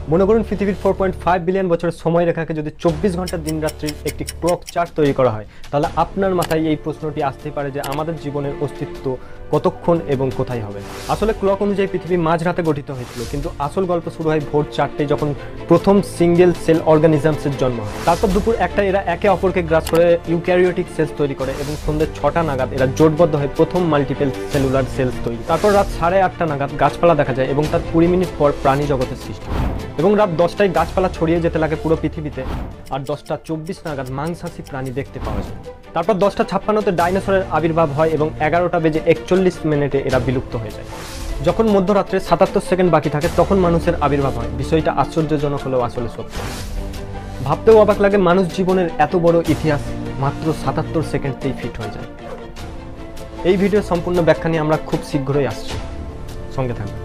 মনে করুন পৃথিবীর 4.5 বিলিয়ন বছরের সময়রেখাকে যদি 24 ঘন্টা দিন রাত্রির একটি ক্লক চার্ট তৈরি করা হয়, তাহলে আপনার মাথায় এই প্রশ্নটি আসতেই পারে যে আমাদের জীবনের অস্তিত্ব কতক্ষণ এবং কোথায় হবে। আসলে ক্লক অনুযায়ী পৃথিবী মাঝরাতে গঠিত হয়েছিল, কিন্তু আসল গল্প শুরু হয় ভোর 4টায়, যখন প্রথম সিঙ্গেল সেল অর্গানিজমসের জন্ম হয়। তারপর দুপুর 1টায় এরা একে অপরকে গ্রাস করে ইউক্যারিওটিক সেলস তৈরি করে এবং সন্ধ্যে 6টা নাগাদ এরা জোটবদ্ধ হয়ে প্রথম মাল্টিপল সেলুলার সেলস তৈরি। তারপর রাত 8:30 নাগাদ গাছপালা দেখা যায় এবং তার 20 মিনিট পর প্রাণী জগতের সৃষ্টি হয়। এবং রাত 10টায় গাছপালা ছড়িয়ে যেতে লাগে পুরো পৃথিবীতে, আর 10টা 24 নাগাদ মাংসাশী প্রাণী দেখতে পাওয়া যায়। তারপর 10টা 56-তে ডাইনোসরের আবির্ভাব হয় এবং 11:41 এরা বিলুপ্ত হয়ে যায়। যখন মধ্যরাত্রে 77 সেকেন্ড বাকি থাকে তখন মানুষের আবির্ভাব হয়। বিষয়টা আশ্চর্যজনক হলেও আসলে সত্য। ভাবতেও অবাক লাগে, মানুষ জীবনের এত বড় ইতিহাস মাত্র 77 সেকেন্ডেই ফিট হয়ে যায়। এই ভিডিওর সম্পূর্ণ ব্যাখ্যা নিয়ে আমরা খুব শীঘ্রই আসছি, সঙ্গে থাকবেন।